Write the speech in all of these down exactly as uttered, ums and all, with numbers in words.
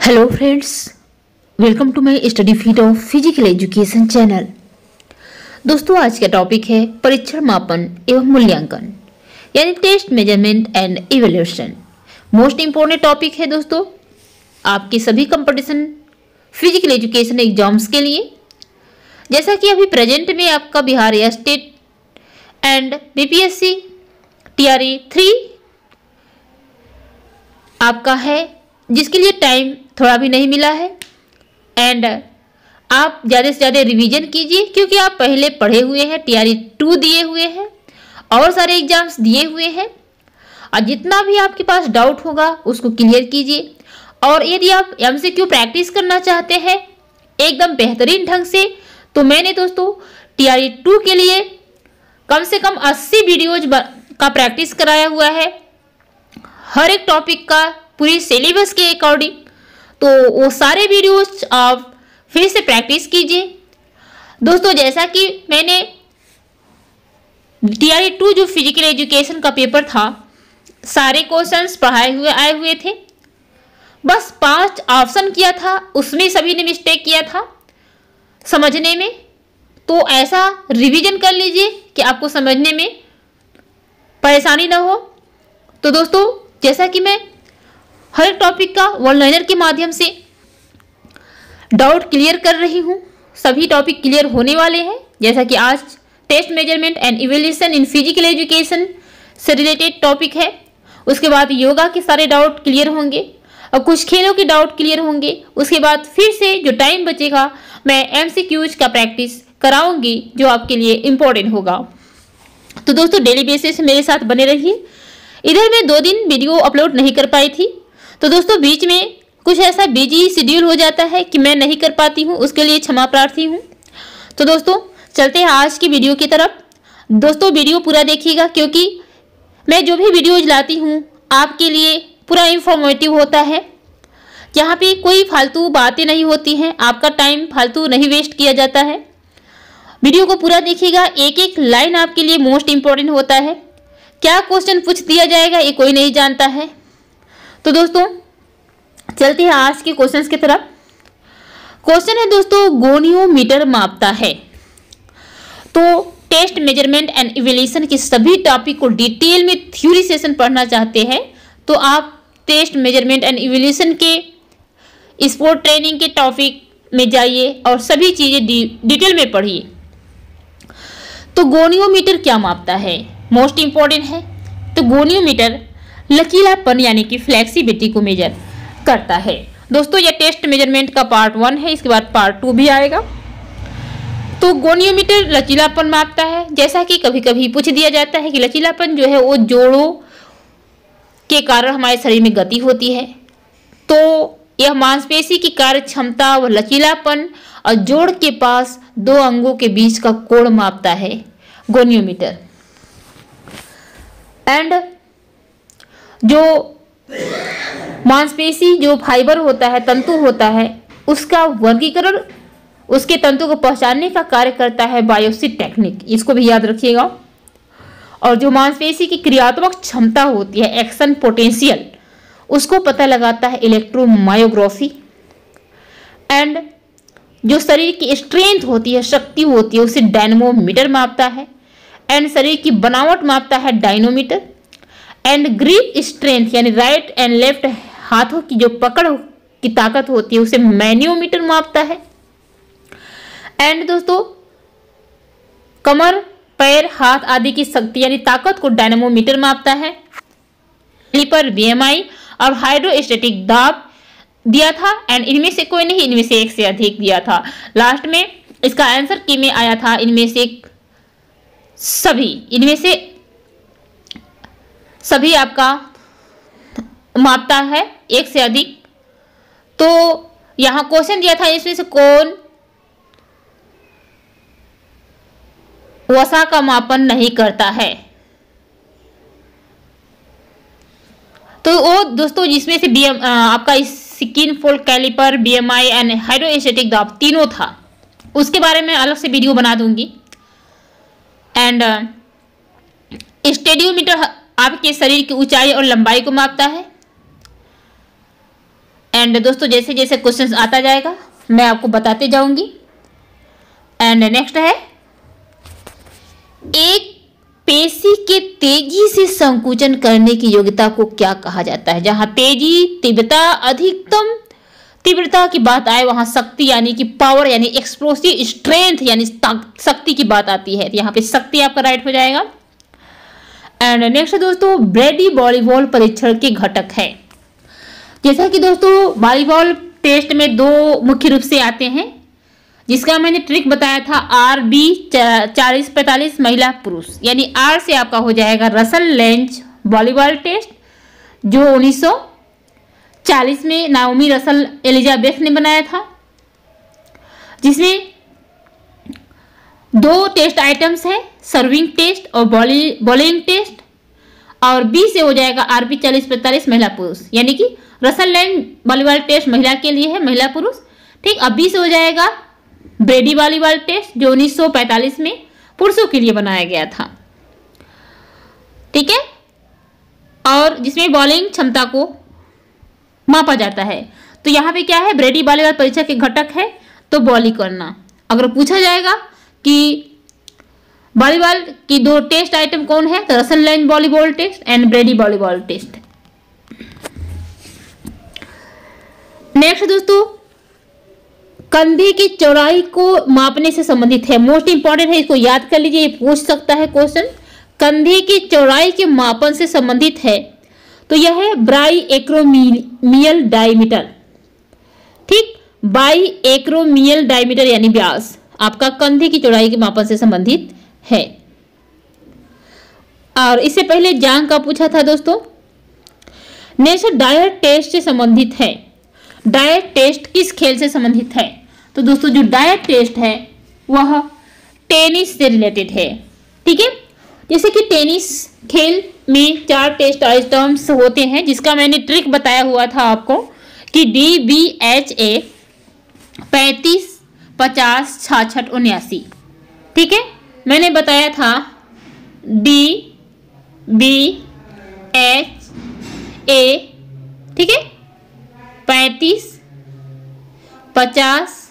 Hello friends, welcome to my study feed of physical education channel. दोस्तों, आज का topic है परीक्षण मापन एवं मूल्यांकन यानी test measurement and evaluation. Most important topic है दोस्तों आपके सभी कंपटीशन फिजिकल एजुकेशन एग्जाम्स के लिए। जैसा कि अभी प्रेजेंट में आपका बिहार या state and BPSC TRE three आपका है, जिसके लिए टाइम थोड़ा भी नहीं मिला है। एंड आप ज़्यादा से ज़्यादा रिवीजन कीजिए, क्योंकि आप पहले पढ़े हुए हैं, टीआरई टू दिए हुए हैं और सारे एग्जाम्स दिए हुए हैं। और जितना भी आपके पास डाउट होगा उसको क्लियर कीजिए। और यदि आप एमसीक्यू प्रैक्टिस करना चाहते हैं एकदम बेहतरीन ढंग से, तो मैंने दोस्तों टीआरई टू के लिए कम से कम अस्सी वीडियोज का प्रैक्टिस कराया हुआ है, हर एक टॉपिक का पूरी सिलेबस के अकॉर्डिंग। तो वो सारे वीडियोस आप फिर से प्रैक्टिस कीजिए दोस्तों। जैसा कि मैंने टीआरई टू जो फिजिकल एजुकेशन का पेपर था, सारे क्वेश्चंस पढ़ाए हुए आए हुए थे, बस पांच ऑप्शन किया था, उसमें सभी ने मिस्टेक किया था समझने में। तो ऐसा रिवीजन कर लीजिए कि आपको समझने में परेशानी ना हो। तो दोस्तों, जैसा कि मैं हर टॉपिक का वन लाइनर के माध्यम से डाउट क्लियर कर रही हूँ, सभी टॉपिक क्लियर होने वाले हैं। जैसा कि आज test measurement and evaluation in physical education से रिलेटेड टॉपिक है, उसके बाद योगा के सारे डाउट क्लियर होंगे और कुछ खेलों के डाउट क्लियर होंगे। उसके बाद फिर से जो टाइम बचेगा मैं एमसीक्यूज का प्रैक्टिस कराऊंगी, जो आपके लिए इम्पोर्टेंट होगा। तो दोस्तों, डेली बेसिस मेरे साथ बने रहिए। इधर मैं दो दिन वीडियो अपलोड नहीं कर पाई थी, तो दोस्तों बीच में कुछ ऐसा बिजी शेड्यूल हो जाता है कि मैं नहीं कर पाती हूँ, उसके लिए क्षमा प्रार्थी हूँ। तो दोस्तों चलते हैं आज की वीडियो की तरफ। दोस्तों वीडियो पूरा देखिएगा, क्योंकि मैं जो भी वीडियोज लाती हूँ आपके लिए पूरा इंफॉर्मेटिव होता है। यहाँ पे कोई फालतू बातें नहीं होती हैं, आपका टाइम फालतू नहीं वेस्ट किया जाता है। वीडियो को पूरा देखिएगा, एक एक लाइन आपके लिए मोस्ट इंपॉर्टेंट होता है। क्या क्वेश्चन पूछ दिया जाएगा ये कोई नहीं जानता है। तो दोस्तों चलते हैं आज के क्वेश्चंस की तरफ। क्वेश्चन है दोस्तों, गोनियोमीटर मापता है। तो टेस्ट मेजरमेंट एंड इवैल्यूएशन के सभी टॉपिक को डिटेल में थ्योरी सेशन पढ़ना चाहते हैं तो आप टेस्ट मेजरमेंट एंड इवैल्यूएशन के स्पोर्ट ट्रेनिंग के टॉपिक में जाइए और सभी चीज़ें डिटेल में पढ़िए। तो गोनियोमीटर क्या मापता है, मोस्ट इंपॉर्टेंट है। तो गोनियोमीटर लचीलापन यानी कि फ्लेक्सिबिलिटी को मेजर करता है। दोस्तों यह टेस्ट मेजरमेंट का पार्ट वन है, इसके बाद पार्ट टू भी आएगा। तो गोनियोमीटर लचीलापन मापता है। जैसा कि कभी कभी पूछ दिया जाता है कि लचीलापन जो है वो जोड़ों के कारण हमारे शरीर में गति होती है, तो यह मांसपेशी की कार्य क्षमता व लचीलापन और जोड़ के पास दो अंगों के बीच का कोण मापता है गोनियोमीटर। एंड जो मांसपेशी जो फाइबर होता है, तंतु होता है, उसका वर्गीकरण, उसके तंतु को पहचानने का कार्य करता है बायोप्सी टेक्निक, इसको भी याद रखिएगा। और जो मांसपेशी की क्रियात्मक क्षमता होती है, एक्शन पोटेंशियल, उसको पता लगाता है इलेक्ट्रोमायोग्राफी। एंड जो शरीर की स्ट्रेंथ होती है, शक्ति होती है, उसे डायनमोमीटर मापता है। एंड शरीर की बनावट मापता है डायनोमीटर। एंड ग्रिप स्ट्रेंथ यानी राइट एंड लेफ्ट हाथों की जो पकड़ की ताकत होती है उसे मैनियोमीटर मापता है। एंड दोस्तों कमर, पैर, हाथ आदि की शक्ति यानी ताकत को डायनमोमीटर मापता है। पर बीएमआई और हाइड्रोस्टैटिक दाब दिया था, एंड इनमें से कोई नहीं, इनमें से एक से अधिक दिया था। लास्ट में इसका आंसर की में आया था इनमें से सभी, इनमें से सभी आपका मापता है एक से अधिक। तो यहां क्वेश्चन दिया था इसमें से कौन वसा का मापन नहीं करता है। तो वो दोस्तों जिसमें से बीएम आपका skin fold caliper, BMI and hydrostatic दाब तीनों था, उसके बारे में अलग से वीडियो बना दूंगी। एंड स्टेडियोमीटर आपके शरीर की ऊंचाई और लंबाई को मापता है। एंड दोस्तों जैसे जैसे क्वेश्चंस आता जाएगा मैं आपको बताते जाऊंगी। एंड नेक्स्ट है, एक पेशी के तेजी से संकुचन करने की योग्यता को क्या कहा जाता है? जहां तेजी, तीव्रता, अधिकतम तीव्रता की बात आए वहां शक्ति यानी कि पावर यानी एक्सप्लोसिव स्ट्रेंथ यानी शक्ति की बात आती है। यहाँ पे शक्ति आपका राइट हो जाएगा। एंड नेक्स्ट दोस्तों, ब्रेडी वॉलीबॉल परीक्षण के घटक है। जैसा कि दोस्तों वॉलीबॉल टेस्ट में दो मुख्य रूप से आते हैं, जिसका मैंने ट्रिक बताया था आर बी चालीस पैंतालीस महिला पुरुष, यानी आर से आपका हो जाएगा रसल लेंज वॉलीबॉल टेस्ट जो उन्नीस सौ चालीस में नाओमी रसल एलिजाबेथ ने बनाया था, जिसमें दो टेस्ट आइटम्स हैं, सर्विंग टेस्ट और बॉलिंग टेस्ट। और बी से हो जाएगा आरबी चालीस पैंतालीस महिला पुरुष, यानी कि रसल लेंज वॉलीबॉल टेस्ट महिला के लिए है, महिला पुरुष, ठीक। अब बी से हो जाएगा ब्रेडी वॉलीबॉल टेस्ट जो उन्नीस सौ पैंतालीस में पुरुषों के लिए बनाया गया था, ठीक है, और जिसमें बॉलिंग क्षमता को मापा जाता है। तो यहाँ पे क्या है, ब्रेडी वॉलीबॉल परीक्षा के घटक है तो बॉलिंग करना। अगर पूछा जाएगा कि वॉलीबॉल की दो टेस्ट आइटम कौन है, तो Russell Lange volleyball test and Brady volleyball test. Next दोस्तों, कंधे की चौड़ाई को मापने से संबंधित है, मोस्ट इंपॉर्टेंट है, इसको याद कर लीजिए, ये पूछ सकता है क्वेश्चन। कंधे की चौड़ाई के मापन से संबंधित है तो यह है बाई एक्रोमियल डायमीटर, ठीक, बाई एक्रोमियल डायमीटर यानी व्यास आपका कंधे की चौड़ाई के मापन से संबंधित है। और इससे पहले जांग का पूछा था दोस्तों। नेक्स्ट डायट टेस्ट से संबंधित है। डायट टेस्ट किस खेल से संबंधित है? तो दोस्तों जो डायट टेस्ट है वह टेनिस से रिलेटेड है, ठीक है। जैसे कि टेनिस खेल में चार टेस्ट आइटम्स होते हैं, जिसका मैंने ट्रिक बताया हुआ था आपको कि डी बी एच ए पैंतीस पचास छाछठ उन्यासी, ठीक है। मैंने बताया था डी बी एच ए, ठीक है, पैंतीस पचास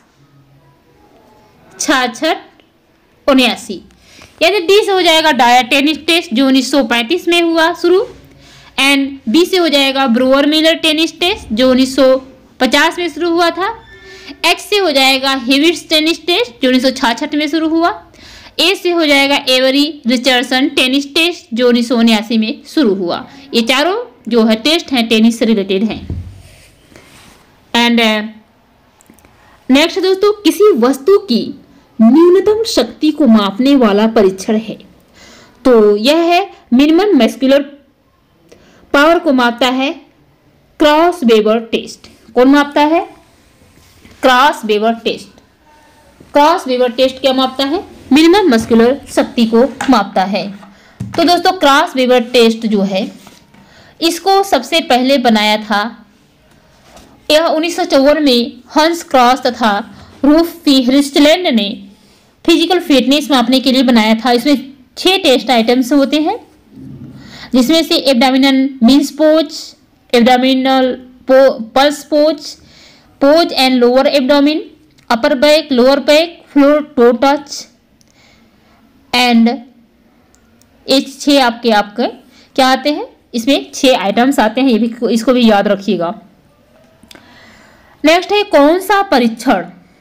छाछठ उन्यासी, यानी डी से हो जाएगा डायट टेनिस टेस्ट जो उन्नीस सौ पैंतीस में हुआ शुरू, एंड बी से हो जाएगा ब्रूअर मिलर टेनिस टेस्ट जो उन्नीस सौ पचास में शुरू हुआ था। एच से हो जाएगा हेविट्स टेनिस टेस्ट जो उन्नीस सौ छियासठ में शुरू हुआ। ए से हो जाएगा एवरी रिचर्डसन टेनिस टेस्ट जो उन्नीस सौ उन्यासी में शुरू हुआ। ये चारों जो है टेस्ट हैं टेनिस से रिलेटेड हैं। एंड नेक्स्ट दोस्तों, किसी वस्तु की न्यूनतम शक्ति को मापने वाला परीक्षण है, तो यह है मिनिमम मस्कुलर पावर को मापता है क्रॉस वेबर टेस्ट। कौन मापता है? Kraus Weber test. Kraus Weber test क्या मापता है? मिनिमम मस्कुलर शक्ति को मापता है। तो दोस्तों क्रॉस वेबर टेस्ट जो है इसको सबसे पहले बनाया था, यह उन्नीस सौ चौवन में हंस क्रॉस तथा रूफ हिर्स्टलैंड ने फिजिकल फिटनेस मापने के लिए बनाया था। इसमें छह टेस्ट आइटम्स होते हैं, जिसमें से abdominal minus psoas, abdominal plus psoas, psoas and lower abdomen, upper back, lower back, floor toe touch and ये छह आपके आपके क्या आते हैं, इसमें छह आइटम्स आते हैं, ये भी इसको भी याद रखिएगा। नेक्स्ट है कौन सा परीक्षण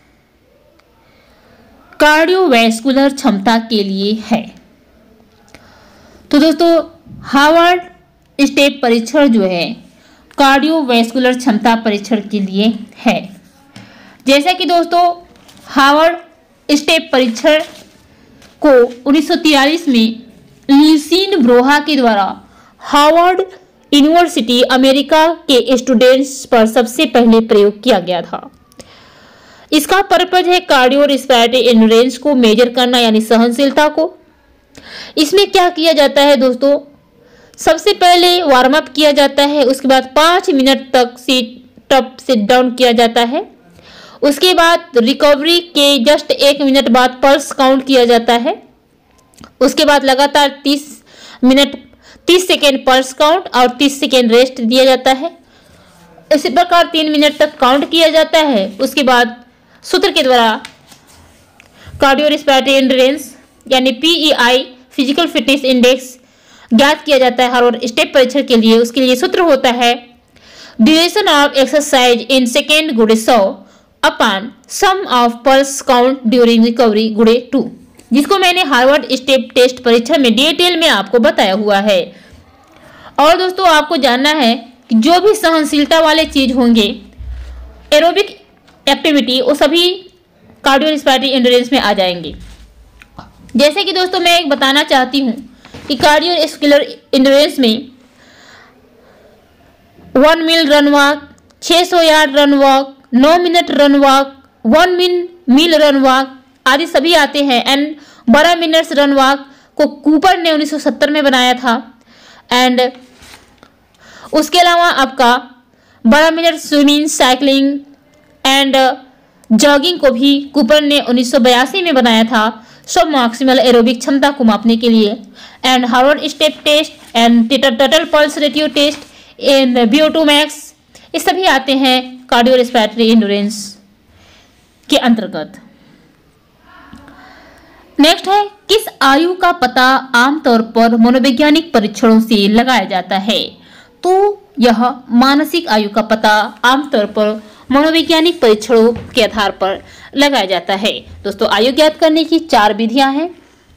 कार्डियोवैस्कुलर क्षमता के लिए है? तो दोस्तों हार्वर्ड स्टेप परीक्षण जो है कार्डियोवैस्कुलर क्षमता परीक्षण के लिए है। जैसा कि दोस्तों हार्वर्ड स्टेप परीक्षण को उन्नीस सौ तिरालीस में ल्यूसीन ब्रोहा के द्वारा हार्वर्ड यूनिवर्सिटी अमेरिका के स्टूडेंट्स पर सबसे पहले प्रयोग किया गया था। इसका पर्पज है कार्डियो रेस्पिरेटरी एंड्योरेंस को मेजर करना यानी सहनशीलता को। इसमें क्या किया जाता है दोस्तों, सबसे पहले वार्म अप किया जाता है, उसके बाद पाँच मिनट तक सीट अप सिट डाउन किया जाता है, उसके बाद रिकवरी के जस्ट एक मिनट बाद पल्स काउंट किया जाता है, उसके बाद लगातार तीस मिनट तीस सेकेंड पल्स काउंट और तीस सेकेंड रेस्ट दिया जाता है, इसी प्रकार तीन मिनट तक काउंट किया जाता है। उसके बाद सूत्र के द्वारा कार्डियो रेस्पिरेटरी एंड्योरेंस यानी पीईआई फिजिकल फिटनेस इंडेक्स ज्ञात किया जाता है हर और स्टेप परीक्षण के लिए। उसके लिए सूत्र होता है duration of exercise in second गुणे सौ upon sum of pulse count during recovery गुणे टू, जिसको मैंने हार्वर्ड स्टेप टेस्ट परीक्षा में डिटेल में आपको बताया हुआ है। और दोस्तों आपको जानना है कि जो भी सहनशीलता वाले चीज होंगे एरोबिक एक्टिविटी वो सभी कार्डियो रेस्पिरेटरी एंड्योरेंस में आ जाएंगे। जैसे कि दोस्तों मैं एक बताना चाहती हूँ कि कार्डियोवैस्कुलर एंड्योरेंस में वन मील रन वॉक, छह सौ यार्ड रन वॉक, नौ minute run walk, one min mile run walk आदि सभी आते हैं। एंड बारह मिनट्स रन वॉक को कूपर ने उन्नीस सौ सत्तर में बनाया था। एंड उसके अलावा आपका बारह minute swimming, cycling and jogging को भी कूपर ने उन्नीस सौ बयासी में बनाया था सब मैक्सिमल एरोबिक क्षमता को मापने के लिए। And Harvard step test and total pulse ratio test and B O two max ये सभी आते हैं कार्डियो रेस्पिरेटरी एंड्योरेंस के अंतर्गत। नेक्स्ट है किस आयु का पता आमतौर पर मनोवैज्ञानिक परीक्षणों से लगाया जाता है? तो यह मानसिक आयु का पता आमतौर पर मनोवैज्ञानिक परीक्षणों के आधार पर लगाया जाता है। दोस्तों आयु ज्ञात करने की चार विधियां हैं।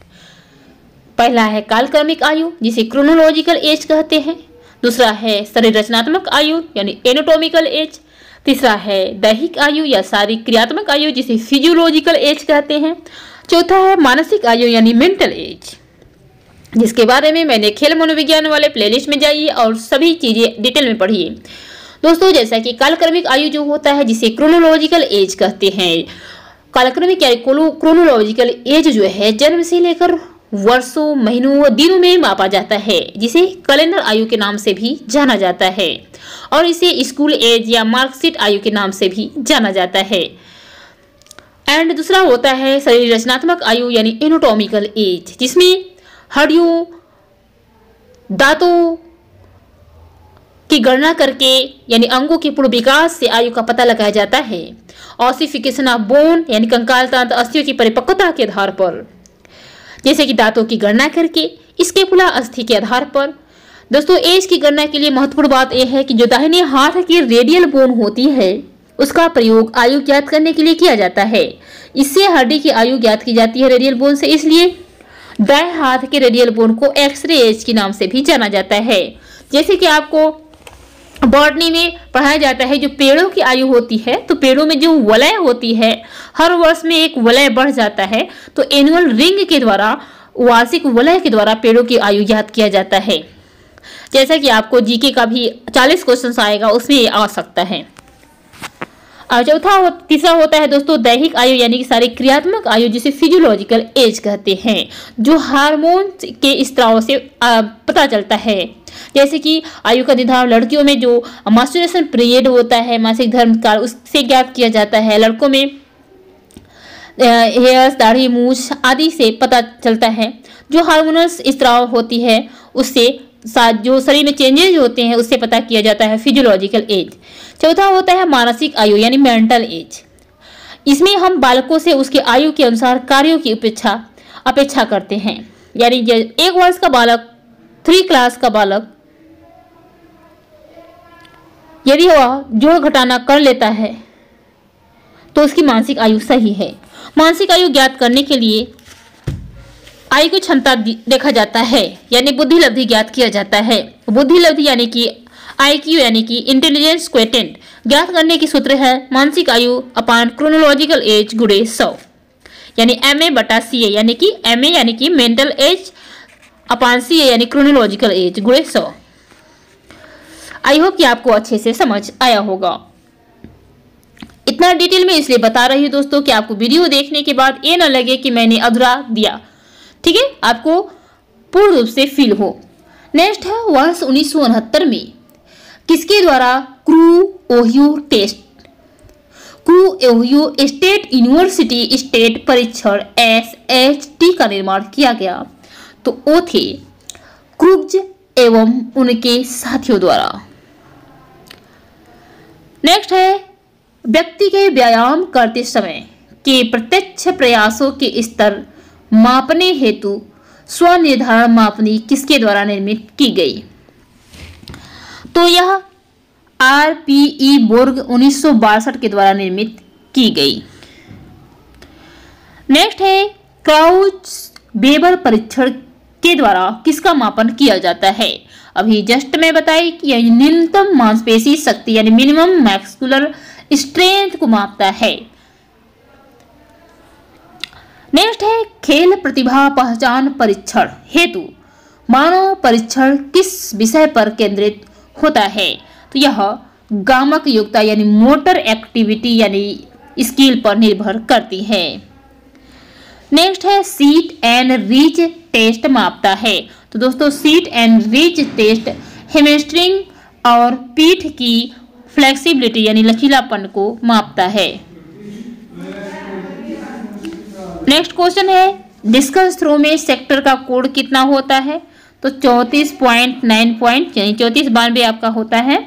पहला है कालक्रमिक आयु जिसे क्रोनोलॉजिकल एज कहते हैं। दूसरा है शरीर रचनात्मक आयु यानी एनाटॉमिकल एज। तीसरा है दैहिक आयु या शारीरिक क्रियात्मक आयु जिसे फिजियोलॉजिकल एज कहते हैं। चौथा है मानसिक आयु यानी मेंटल एज, जिसके बारे में मैंने खेल मनोविज्ञान वाले प्लेलिस्ट में जाइए और सभी चीजें डिटेल में पढ़िए। दोस्तों जैसा कि कालक्रमिक आयु जो होता है जिसे क्रोनोलॉजिकल एज कहते हैं, कालक्रमिक या क्रोनोलॉजिकल एज जो है जन्म से लेकर वर्षों, महीनों व दिनों में मापा जाता है, जिसे कैलेंडर आयु के नाम से भी जाना जाता है और इसे स्कूल एज या मार्कशीट आयु के नाम से भी जाना जाता है। एंड दूसरा होता है शरीर रचनात्मक आयु यानी एनाटॉमिकल एज, जिसमें हड्डियों, दांतों की गणना करके यानी अंगों के पूर्ण विकास से आयु का पता लगाया जाता है। ऑसिफिकेशन ऑफ बोन यानी कंकाल तंत्र अस्थियों की परिपक्वता के आधार पर, जैसे कि दांतों की गणना करके स्कैपुला अस्थि के आधार पर। दोस्तों एज की गणना के लिए महत्वपूर्ण बात यह है कि जो दाहिने हाथ की रेडियल बोन होती है उसका प्रयोग आयु ज्ञात करने के लिए किया जाता है। इससे हड्डी की आयु ज्ञात की जाती है रेडियल बोन से, इसलिए दाएं हाथ के रेडियल बोन को एक्सरे एज के नाम से भी जाना जाता है। जैसे कि आपको बॉटनी में पढ़ाया जाता है जो पेड़ों की आयु होती है, तो पेड़ों में जो वलय होती है हर वर्ष में एक वलय बढ़ जाता है, तो एनुअल रिंग के द्वारा वार्षिक वलय के द्वारा पेड़ों की आयु ज्ञात किया जाता है। जैसा कि आपको जीके का भी चालीस क्वेश्चन आएगा उसमें ये आ सकता है। और चौथा हो, तीसरा होता है दोस्तों दैहिक आयु यानी कि शारीरिक क्रियात्मक आयु जिसे फिजियोलॉजिकल एज कहते हैं, जो हार्मोन के स्त्राव से आ, पता चलता है। जैसे कि आयु का निर्धारण लड़कियों में जो मास्टरबेशन पीरियड होता है मासिक धर्म काल उससे ज्ञात किया जाता है। लड़कों में हेयर्स, दाढ़ी, मूछ आदि से पता चलता है। जो हार्मोनल स्त्राव होती है उससे जो शरीर में चेंजेस होते हैं उससे पता किया जाता है फिजियोलॉजिकल एज। चौथा होता है मानसिक आयु यानी मेंटल एज। इसमें हम बालकों से उसके आयु के अनुसार कार्यों की अपेक्षा अपेक्षा करते हैं। यानी एक वर्ष का बालक, थ्री क्लास का बालक यदि वह जोड़ घटाना कर लेता है तो उसकी मानसिक आयु सही है। मानसिक आयु ज्ञात करने के लिए आयु की क्षमता देखा जाता है यानी बुद्धि लब्धि ज्ञात किया जाता है। बुद्धि लब्धि यानी कि आईक्यू यानी कि इंटेलिजेंस क्वेटेंट ज्ञात करने की सूत्र है मानसिक आयु अपान क्रोनोलॉजिकल एज गुणे सौ, यानी एम ए बटा सी ए, यानी कि एम ए यानी कि मेंटल एज अपान सी ए यानी क्रोनोलॉजिकल एज गुणे सौ। आई होप कि आपको अच्छे से समझ आया होगा। इतना डिटेल में इसलिए बता रही हूँ दोस्तों कि आपको वीडियो देखने के बाद ये न लगे कि मैंने अधूरा दिया, ठीक है, आपको पूर्ण रूप से फील हो। नेक्स्ट है वर्ष उन्नीस सौ उनहत्तर में किसके द्वारा crew Ohio test crew Ohio State University state परीक्षण एस एच टी का निर्माण किया गया? तो वो थे क्रुग्ज एवं उनके साथियों द्वारा। नेक्स्ट है व्यक्ति के व्यायाम करते समय के प्रत्यक्ष प्रयासों के स्तर मापने हेतु स्वनिर्धारण मापनी किसके द्वारा निर्मित की गई? तो यह आर पी ई बोर्ग उन्नीस सौ बासठ के द्वारा निर्मित की गई। नेक्स्ट है क्राउच वेबर परीक्षण के द्वारा किसका मापन किया जाता है? अभी जस्ट मैं बताई कि यह न्यूनतम मांसपेशी शक्ति यानी मिनिमम मैक्सुलर स्ट्रेंथ को मापता है। नेक्स्ट है खेल प्रतिभा पहचान परीक्षण हेतु मानव परीक्षण किस विषय पर केंद्रित होता है? तो यह गामक योग्यता यानी मोटर एक्टिविटी यानी स्किल पर निर्भर करती है। नेक्स्ट है सीट एंड रीच टेस्ट मापता है। तो दोस्तों seat and reach test hamstring और पीठ की फ्लेक्सिबिलिटी यानी लचीलापन को मापता है। नेक्स्ट क्वेश्चन है डिस्कस थ्रो में सेक्टर का कोड कितना होता है? तो चौंतीस पॉइंट नाइन पॉइंट यानी चौंतीस बानवे आपका होता है।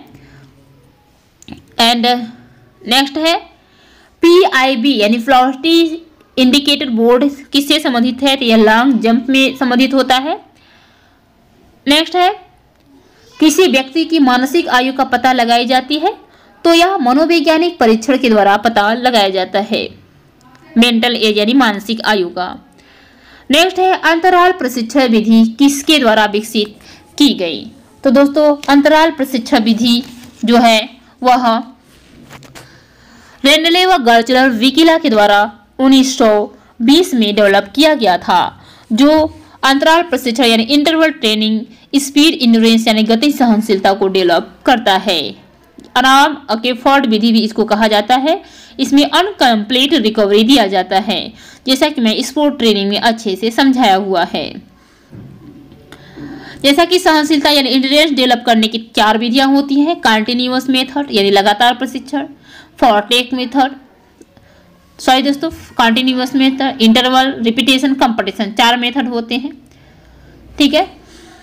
एंड नेक्स्ट है पी आई बी यानी फ्लॉस्टी इंडिकेटर बोर्ड किससे संबंधित है? तो यह लॉन्ग जंप में संबंधित होता है। नेक्स्ट है किसी व्यक्ति की मानसिक आयु का पता लगाई जाती है? तो यह मनोवैज्ञानिक परीक्षण के द्वारा पता लगाया जाता है मेंटल एज यानी मानसिक आयु का। नेक्स्ट है अंतराल प्रशिक्षण विधि किसके द्वारा विकसित की गई? तो दोस्तों अंतराल प्रशिक्षण विधि जो है वह रेंडले व गर्चनर विकिला के द्वारा उन्नीस सौ बीस में डेवलप किया गया था, जो अंतराल प्रशिक्षण यानी इंटरवल ट्रेनिंग स्पीड इंड्योरेंस यानी गति सहनशीलता को डेवलप करता है। आराम अकेफोर्ड विधि भी इसको कहा जाता है। इसमें अनकम्प्लीट रिकवरी दिया जाता है, जैसा कि मैं स्पोर्ट ट्रेनिंग में अच्छे से समझाया हुआ है। जैसा कि सहनशीलता यानी इंड्योरेंस डेवलप करने की चार विधियां होती हैं, कंटिन्यूअस मेथड यानी लगातार प्रशिक्षण, फॉरटेक मेथड सॉरी दोस्तों continuous method, interval, repetition, competition, चार मेथड होते हैं। ठीक है,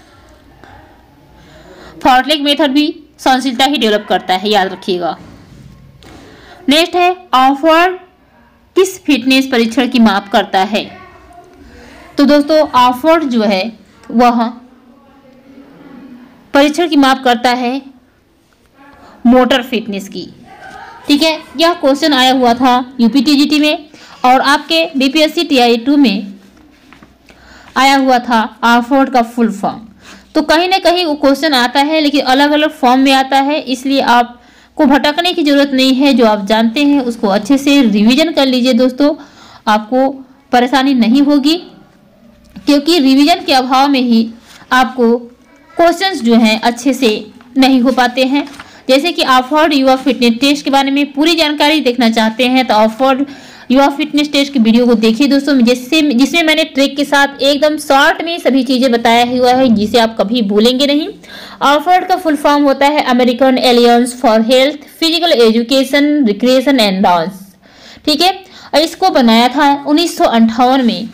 फॉरटेक मेथड भी सहनशीलता ही डेवलप करता है, याद रखिएगा। नेक्स्ट है ऑफवर्ड किस फिटनेस परीक्षण की माप करता है? तो दोस्तों ऑफवर्ड जो है वह परीक्षण की माप करता है मोटर फिटनेस की। ठीक है, यह क्वेश्चन आया हुआ था यूपीटीजीटी में और आपके बीपीएससी टीआई टू में आया हुआ था ऑफवर्ड का फुल फॉर्म। तो कहीं ना कहीं वो क्वेश्चन आता है लेकिन अलग अलग फॉर्म में आता है, इसलिए आपको भटकने की जरूरत नहीं है। जो आप जानते हैं उसको अच्छे से रिवीजन कर लीजिए दोस्तों, आपको परेशानी नहीं होगी, क्योंकि रिवीजन के अभाव में ही आपको क्वेश्चंस जो हैं अच्छे से नहीं हो पाते हैं। जैसे कि ऑफवर्ड युवा फिटनेस टेस्ट के बारे में पूरी जानकारी देखना चाहते हैं तो ऑफवर्ड युवा फिटनेस टेस्ट की वीडियो को देखिए दोस्तों, जिससे जिसमें मैंने ट्रिक के साथ एकदम शॉर्ट में सभी चीजें बताया हुआ है, जिसे आप कभी भूलेंगे नहीं। ऑफवर्ड का फुल फॉर्म होता है American alliance for health physical education recreation and dance. ठीक है, और इसको बनाया था उन्नीस सौ अंठावन में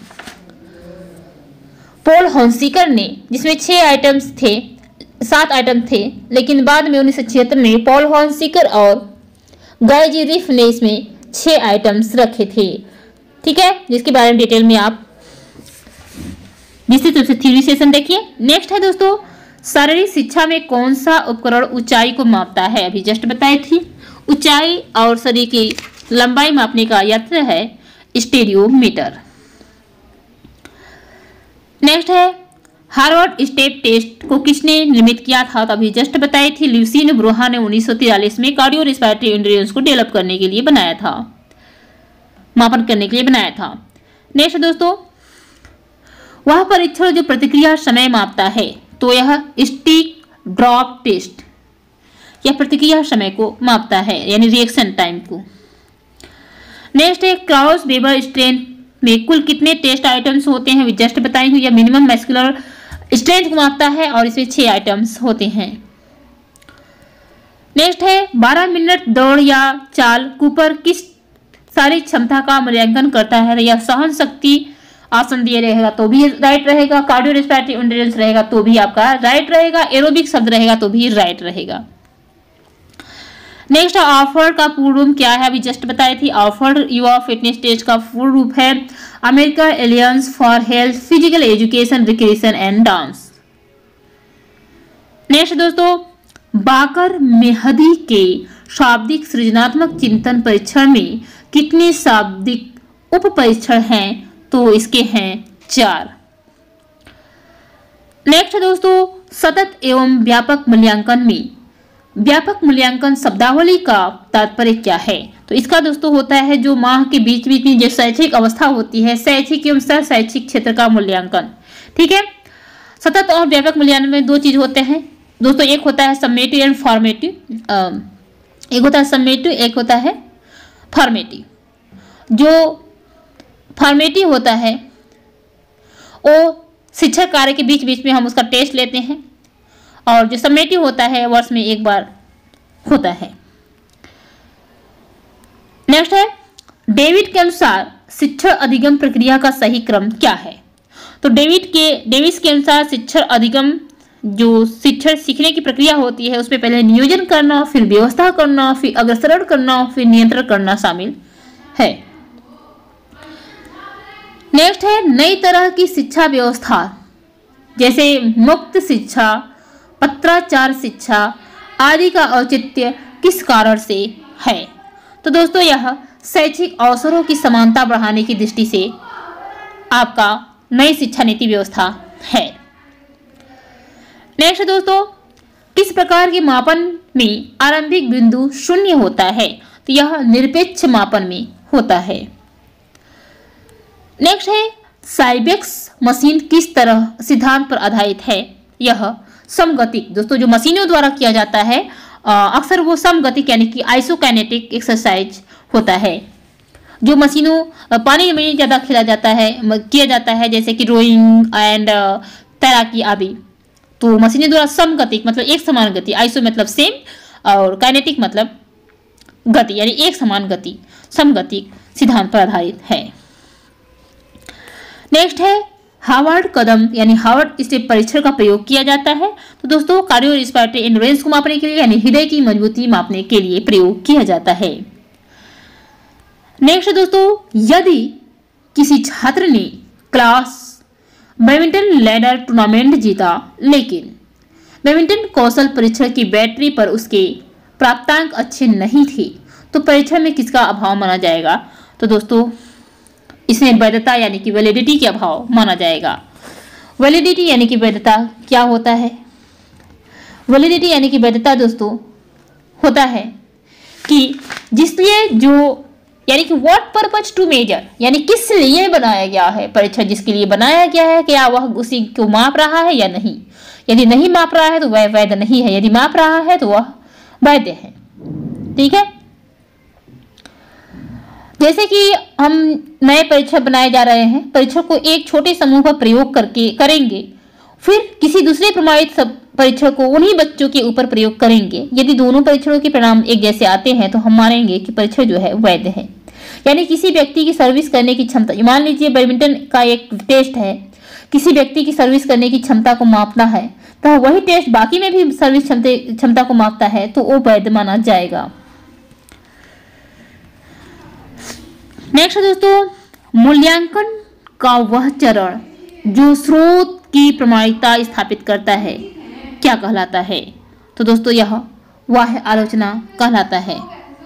पॉल हॉन्सिकर ने, जिसमें छह आइटम्स थे, सात आइटम थे, लेकिन बाद में उन्नीस सौ छिहत्तर में पॉल हॉन्सिकर और गाय जी रिफ ने इसमें छह आइटम्स रखे थे। ठीक है, जिसके बारे में डिटेल में आप विस्तृत रूप से थ्योरी सेशन देखिए। नेक्स्ट है दोस्तों शारीरिक शिक्षा में कौन सा उपकरण ऊंचाई को मापता है? अभी जस्ट बताई थी, ऊंचाई और शरीर की लंबाई मापने का यंत्र है स्टेरियोमीटर। नेक्स्ट है हार्वर्ड स्टेप टेस्ट को किसने निर्मित किया था? तो अभी जस्ट बताई थी ल्यूसीन ब्रोहा ने उन्नीस सौ तिरालीस में कार्डियो रेस्पिरेटरी एंड्योरेंस को डेवलप करने के लिए बनाया था, मापन करने के लिए बनाया था। नेक्स्ट दोस्तों वह परीक्षण जो प्रतिक्रिया समय मापता है, तो यह स्टिक ड्रॉप टेस्ट, यह प्रतिक्रिया समय को मापता है यानी रिएक्शन टाइम को। नेक्स्ट है क्राउच वेबर स्ट्रेंथ में कुल कितने टेस्ट आइटम्स होते हैं? जस्ट बताई हुई, यह मिनिमम मस्कुलर स्ट्रेंथ को मापता है और इसमें छह आइटम्स होते हैं। नेक्स्ट है बारह मिनट दौड़ या चाल कूपर किस शारीरिक क्षमता का मूल्यांकन करता है? यह सहन शक्ति आसन दिए रहेगा तो भी राइट रहेगा, कार्डियो रेस्पिरेटरी एंड्योरेंस रहेगा तो भी आपका राइट रहेगा, एरोबिक शब्द रहेगा तो भी राइट रहेगा। नेक्स्ट ऑफर्ड का पूर्ण रूप क्या है, अभी जस्ट बताई थी। ऑफर्ड युवा फिटनेस टेस्ट का पूर्ण रूप है America alliance for health physical education recreation and dance. Next दोस्तों, बाकर मेहदी के शाब्दिक सृजनात्मक चिंतन परीक्षण में कितने शाब्दिक उप परीक्षण हैं, तो इसके हैं चार। नेक्स्ट दोस्तों, सतत एवं व्यापक मूल्यांकन में व्यापक मूल्यांकन शब्दावली का तात्पर्य क्या है, तो इसका दोस्तों होता है जो माह के बीच बीच में जो शैक्षिक अवस्था होती है, शैक्षिक एवं सह शैक्षिक क्षेत्र का मूल्यांकन। ठीक है, सतत और व्यापक मूल्यांकन में दो चीज होते हैं दोस्तों, एक होता है समेटिव एंड फॉर्मेटिव, एक होता है समेटिव, एक होता है फॉर्मेटिव। जो फॉर्मेटिव होता है वो शिक्षक कार्य के बीच बीच में हम उसका टेस्ट लेते हैं, और जो समेटिव होता है वर्ष में एक बार होता है। नेक्स्ट है, डेविड के अनुसार शिक्षण अधिगम प्रक्रिया का सही क्रम क्या है, तो डेविड के डेविस के अनुसार शिक्षण अधिगम जो शिक्षण सीखने की प्रक्रिया होती है उसमें पहले नियोजन करना, फिर व्यवस्था करना, फिर अग्रसरण करना, फिर नियंत्रण करना शामिल है। नेक्स्ट है, नई तरह की शिक्षा व्यवस्था जैसे मुक्त शिक्षा, पत्राचार शिक्षा आदि का औचित्य किस कारण से है, तो दोस्तों यह शैक्षिक अवसरों की समानता बढ़ाने की दृष्टि से आपका नई शिक्षा नीति व्यवस्था है। नेक्स्ट दोस्तों, किस प्रकार के मापन में आरंभिक बिंदु शून्य होता है, तो यह निरपेक्ष मापन में होता है। नेक्स्ट है, साइबेक्स मशीन किस तरह सिद्धांत पर आधारित है, यह समगतिक दोस्तों जो मशीनों द्वारा किया जाता है अक्सर वो समगतिक यानी कि आइसोकाइनेटिक एक्सरसाइज होता है। जो मशीनों पानी में ज़्यादा खेला जाता है किया जाता है जैसे कि रोइंग एंड तैराकी आदि, तो मशीनों द्वारा समगतिक मतलब एक समान गति, आइसो मतलब सेम और काइनेटिक मतलब गति यानी एक समान गति, समगतिक सिद्धांत पर आधारित है। नेक्स्ट है, हार्वर्ड कदम यानी हार्वर्ड स्टेप परीक्षण का प्रयोग किया जाता है, तो दोस्तों कार्डियोरेस्पिरेटरी एंडोरेंस को मापने के लिए यानी हृदय की मजबूती मापने के लिए प्रयोग किया जाता है। नेक्स्ट दोस्तों, यदि किसी छात्र ने क्लास बैडमिंटन लैडर टूर्नामेंट जीता लेकिन बैडमिंटन कौशल परीक्षण की बैटरी पर उसके प्राप्तांक अच्छे नहीं थे, तो परीक्षण में किसका अभाव माना जाएगा, तो दोस्तों इसमें वैधता यानी कि वैलिडिटी के अभाव माना जाएगा। वैलिडिटी यानी कि वैधता क्या होता है, वैलिडिटी यानी कि वैधता दोस्तों होता है कि जिसलिए जो यानी कि व्हाट पर्पज टू मेजर यानी किस लिए बनाया गया है परीक्षण, जिसके लिए बनाया गया है क्या वह उसी को माप रहा है या नहीं, यदि नहीं माप रहा है तो वह वैध नहीं है, यदि माप रहा है तो वह वैध है। ठीक है, जैसे कि हम नए परीक्षण बनाए जा रहे हैं, परीक्षण को एक छोटे समूह पर प्रयोग करके करेंगे, फिर किसी दूसरे प्रमाणित परीक्षण को उन्हीं बच्चों के ऊपर प्रयोग करेंगे। यदि दोनों परीक्षणों के परिणाम एक जैसे आते हैं तो हम मानेंगे कि परीक्षण जो है वैध है। यानी किसी व्यक्ति की सर्विस करने की क्षमता, मान लीजिए बैडमिंटन का एक टेस्ट है, किसी व्यक्ति की सर्विस करने की क्षमता को मापना है, तो वही टेस्ट बाकी में भी सर्विस क्षमता को मापता है तो वो वैध माना जाएगा। नेक्स्ट दोस्तों, मूल्यांकन का वह चरण जो स्रोत की प्रमाणिकता स्थापित करता है क्या कहलाता है, तो दोस्तों यह वह आलोचना कहलाता है।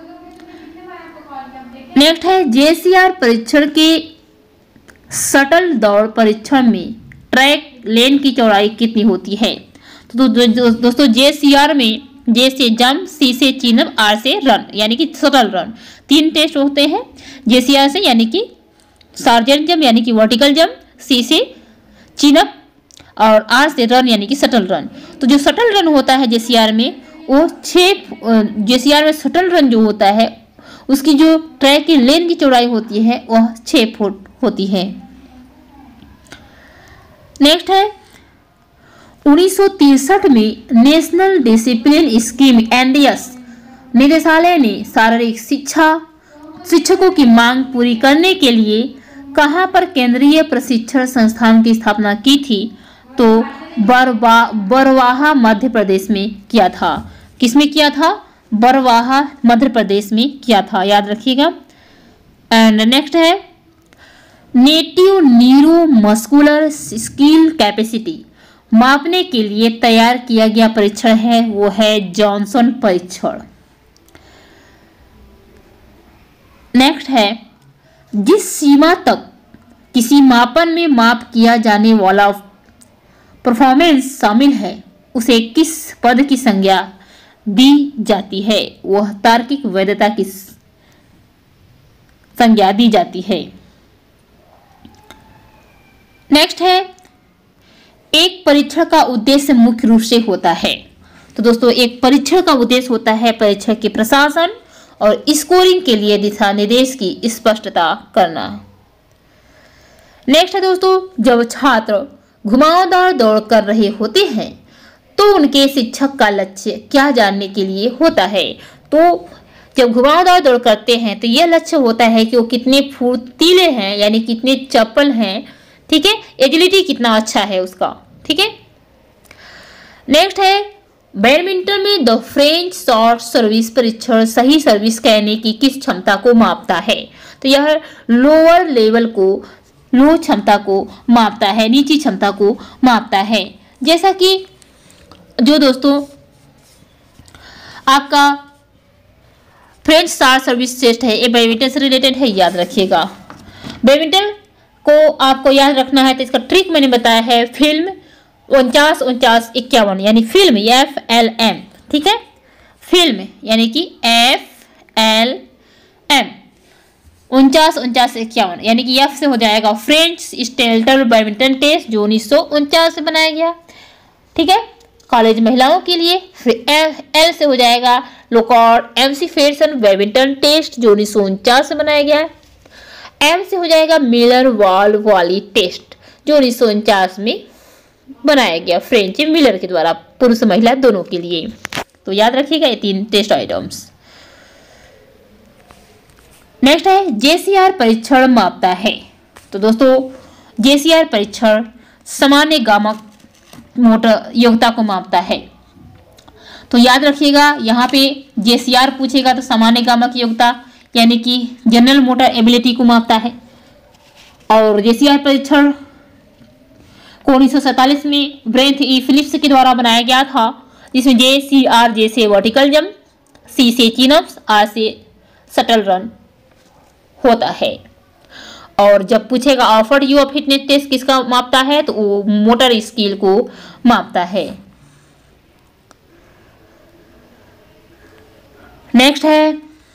नेक्स्ट है, जेसीआर परीक्षण के शटल दौड़ परीक्षण में ट्रैक लेन की चौड़ाई कितनी होती है, तो दो, दो, दोस्तों जेसीआर में जे से जंप, सी से चिनअप, आर से रन यानी कि शटल रन, तीन टेस्ट होते हैं जेसीआर से यानी कि सार्जेंट जंप यानी कि वर्टिकल जंप, सी से चिनअप और आर से रन यानी कि शटल रन। तो जो शटल रन होता है जेसीआर में वो छः जेसीआर में शटल रन जो होता है उसकी जो ट्रैक की लेन की चौड़ाई होती है वह छः फुट होती है। नेक्स्ट है, उन्नीस सौ तिरसठ में नेशनल डिसिप्लिन स्कीम एनडीएस निदेशालय ने शारीरिक शिक्षा शिक्षकों की मांग पूरी करने के लिए कहां पर केंद्रीय प्रशिक्षण संस्थान की स्थापना की थी, तो बरवा बरवाहा मध्य प्रदेश में किया था। किसमें किया था, बरवाहा मध्य प्रदेश में किया था, याद रखिएगा। एंड नेक्स्ट है native neuromuscular skill capacity मापने के लिए तैयार किया गया परीक्षण है, वो है जॉनसन परीक्षण। नेक्स्ट है जिस सीमा तक किसी मापन में माप किया जाने वाला परफॉर्मेंस शामिल है उसे किस पद की संज्ञा दी जाती है, वह तार्किक वैधता की संज्ञा दी जाती है। नेक्स्ट है एक परीक्षण का उद्देश्य मुख्य रूप से होता है। तो दोस्तों एक परीक्षण का उद्देश्य होता है परीक्षण के प्रशासन और स्कोरिंग के लिए दिशा निर्देश की स्पष्टता करना। नेक्स्ट है दोस्तों जब छात्र घुमावदार दौड़ कर रहे होते हैं तो उनके शिक्षक का लक्ष्य क्या जानने के लिए होता है। तो जब घुमावदार दौड़ करते हैं तो यह लक्ष्य होता है कि वो कितने फुर्तीले हैं, यानी कितने चपल हैं, ठीक है, एजिलिटी कितना अच्छा है उसका, ठीक है। नेक्स्ट है बैडमिंटन में द फ्रेंच शॉर्ट सर्विस परीक्षण सही सर्विस कहने की किस क्षमता को मापता है। तो यह लोअर लेवल को लो क्षमता को मापता है, नीची क्षमता को मापता है। जैसा कि जो दोस्तों आपका फ्रेंच शॉर्ट सर्विस टेस्ट है ये बैडमिंटन से रिलेटेड है, याद रखिएगा। बैडमिंटन को आपको याद रखना है तो इसका ट्रिक मैंने बताया है फिल्म उनचास उनचास इक्यावन, यानी फिल्म एफ एल एम, ठीक है, फिल्म यानी कि एफ एल एम उनचास उनचास इक्यावन, यानी कि एफ से हो जाएगा फ्रेंच स्टेल्टर बैडमिंटन टेस्ट जो उन्नीस सौ उनचास से बनाया गया, ठीक है, कॉलेज महिलाओं के लिए। फिर एल से हो जाएगा Lockhart McPherson badminton test जो उन्नीस सौ उनचास से बनाया गया। एम से हो जाएगा मिलर वॉल वॉली टेस्ट जो उन्नीस सौ उनचास में बनाया गया फ्रेंच मिलर के द्वारा, पुरुष महिला दोनों के लिए। तो याद रखिएगा ये तीन टेस्ट आइटम्स। नेक्स्ट है जेसीआर परीक्षण मापता है। तो दोस्तों जेसीआर परीक्षण सामान्य गामक मोटर योग्यता को मापता है। तो याद रखिएगा यहाँ पे जेसीआर पूछेगा तो सामान्य गामक योग्यता यानी कि जनरल मोटर एबिलिटी को मापता है। और जेसीआर परीक्षण को उन्नीस सौ सैंतालीस में ब्रेंथ ई फिलिप्स के द्वारा बनाया गया था, जिसमें जे सी आर जे से वर्टिकल जंप, सी से चिनअप्स, आर से शटल रन होता है। और जब पूछेगा ऑफर्ड यू फिटनेस टेस्ट किसका मापता है तो वो मोटर स्किल को मापता है। नेक्स्ट है